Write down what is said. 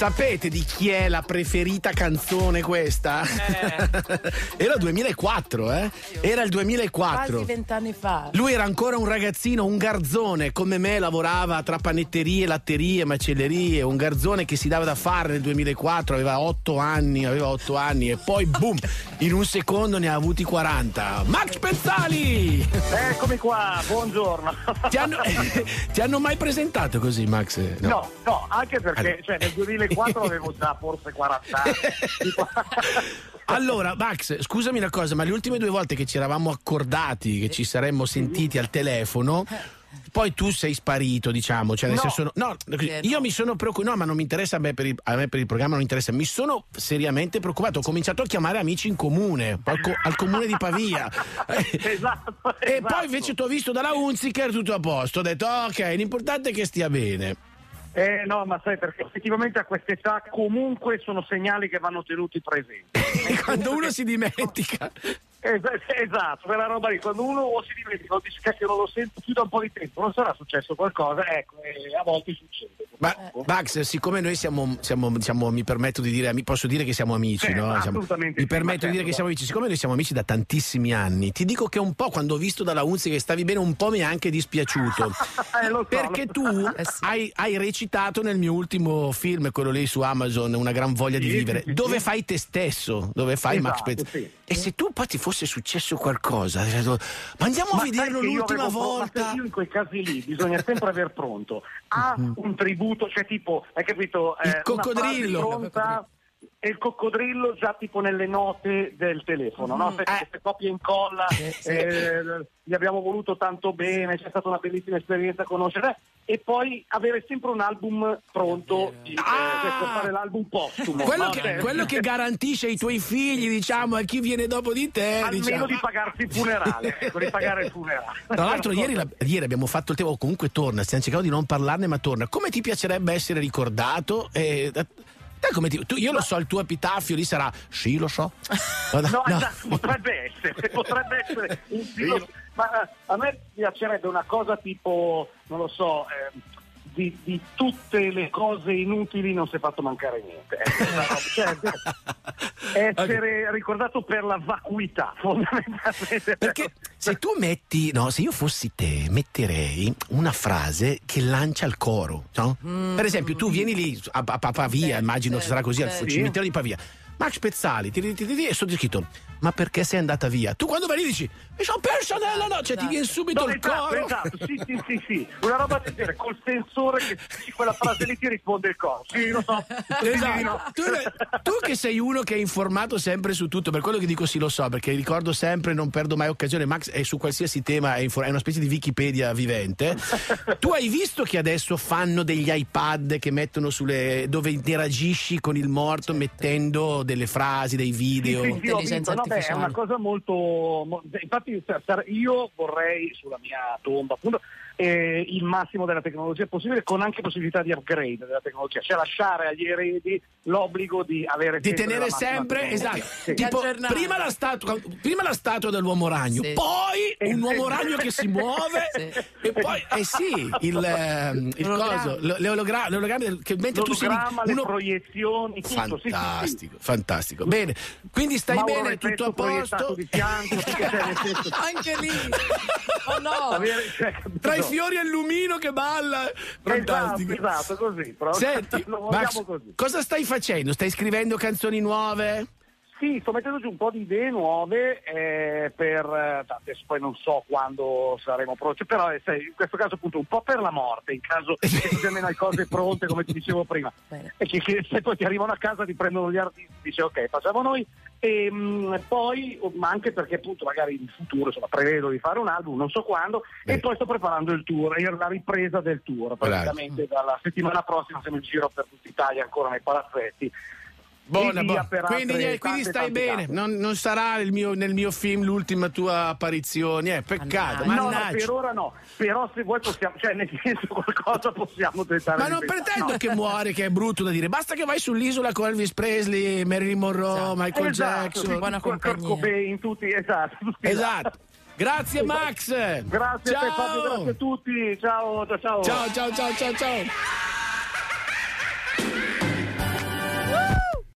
Sapete di chi è la preferita canzone questa? Era il 2004, Era il 2004. Quasi 20 anni fa. Lui era ancora un ragazzino, un garzone, come me, lavorava tra panetterie, latterie, macellerie, un garzone che si dava da fare nel 2004, aveva 8 anni e poi boom, in un secondo ne ha avuti 40. Max Pezzali! Eccomi qua, buongiorno. Ti hanno mai presentato così, Max? No, anche perché nel 2004 avevo già forse 40 anni. Allora, Max, scusami una cosa, ma le ultime 2 volte che ci eravamo accordati che ci saremmo sentiti al telefono, poi tu sei sparito, diciamo, cioè nel senso, io mi sono preoccupato, ma non mi interessa a me per il programma, non interessa, mi sono seriamente preoccupato, ho cominciato a chiamare amici in comune, al comune di Pavia. Esatto. E poi invece ti ho visto dalla Hunziker, tutto a posto, ho detto ok, l'importante è che stia bene. No, ma sai, perché effettivamente a quest'età comunque sono segnali che vanno tenuti presenti. Quando uno si dimentica. Esatto, quella roba lì, quando uno o si dimentica o dice che non lo sento più da un po' di tempo, non sarà successo qualcosa, ecco, a volte succede. Ma Max, siccome noi siamo mi permetto di dire, posso dire che siamo amici, no? Assolutamente. Mi permetto di dire che siamo amici, siccome noi siamo amici da tantissimi anni, ti dico che un po' quando ho visto dalla Unzi che stavi bene, un po' mi è anche dispiaciuto. Perché tu hai recitato nel mio ultimo film, quello lì su Amazon, Una gran voglia di vivere, dove fai te stesso, dove fai Max Pezzali. E se tu poi ti fosse successo qualcosa, ma andiamo a vederlo l'ultima volta. Ma io in quei casi lì bisogna sempre aver pronto un tributo, cioè tipo, hai capito? Il coccodrillo. Una frase pronta, e il coccodrillo già tipo nelle note del telefono, no? Se copia e incolla, gli abbiamo voluto tanto bene, c'è stata una bellissima esperienza a conoscere, e poi avere sempre un album pronto per fare l'album postumo. Quello che garantisce ai tuoi figli, diciamo, a chi viene dopo di te. Almeno di pagarsi il funerale, di pagare il funerale. Tra l'altro ieri abbiamo fatto il tema, o comunque torna, stiamo cercando di non parlarne, ma torna. Come ti piacerebbe essere ricordato? Io lo so, il tuo epitafio lì sarà sì, lo so. Esatto, potrebbe essere ma a me piacerebbe una cosa tipo, non lo so, di tutte le cose inutili non si è fatto mancare niente. Essere ricordato per la vacuità, fondamentalmente. Perché se tu metti, se io fossi te, metterei una frase che lancia il coro, no? Per esempio, tu vieni lì a Pavia, immagino che sarà così al cimitero di Pavia. Max Pezzali, e sotto scritto: ma perché sei andata via? Tu quando vai lì dici: mi sono perso nella noce, ti viene subito il coro. Esatto, sì. Una roba del genere, col sensore che quella frase lì ti risponde il coro. Sì, lo so. Esatto. Tu che sei uno che è informato sempre su tutto, per quello che dico sì, lo so, perché ricordo sempre, non perdo mai occasione. Max è su qualsiasi tema, è una specie di Wikipedia vivente. Tu hai visto che adesso fanno degli iPad che mettono dove interagisci con il morto mettendo delle frasi, dei video. Sì, intelligenza artificiale. È una cosa molto infatti io vorrei sulla mia tomba appunto il massimo della tecnologia possibile, con anche possibilità di upgrade della tecnologia, cioè lasciare agli eredi l'obbligo di avere tenere sempre, esatto, tipo prima la statua dell'uomo ragno, poi un uomo ragno che si muove e poi l'ologramma che mentre tu sei le proiezioni, tutto. Fantastico. Bene, quindi stai bene, tutto a posto di fianco, anche lì. Oh no, tra i fiori e il lumino che balla, fantastico. Esatto, così. Senti, Max, così. Cosa stai facendo? Stai scrivendo canzoni nuove? Sì, sto mettendo giù un po' di idee nuove adesso poi non so quando saremo pronti, però in questo caso appunto un po' per la morte, in caso che ci almeno hai cose pronte, come ti dicevo prima, e che se poi ti arrivano a casa ti prendono gli artisti, dice ok, facciamo noi, e poi, ma anche perché appunto magari in futuro prevedo di fare un album, non so quando, e poi sto preparando il tour, la ripresa del tour, praticamente dalla settimana prossima siamo in giro per tutta Italia ancora nei palazzetti. Quindi stai bene, non sarà nel mio film l'ultima tua apparizione, peccato. No, per ora no, però se vuoi possiamo, nel senso qualcosa possiamo tentare. Ma non pretendo che muore, che è brutto da dire, basta che vai sull'isola con Elvis Presley, Marilyn Monroe, Michael Jackson, buona compagnia, Cobain, tutti. Esatto. Grazie Max. Grazie a te Fabio, grazie a tutti. Ciao. Ciao.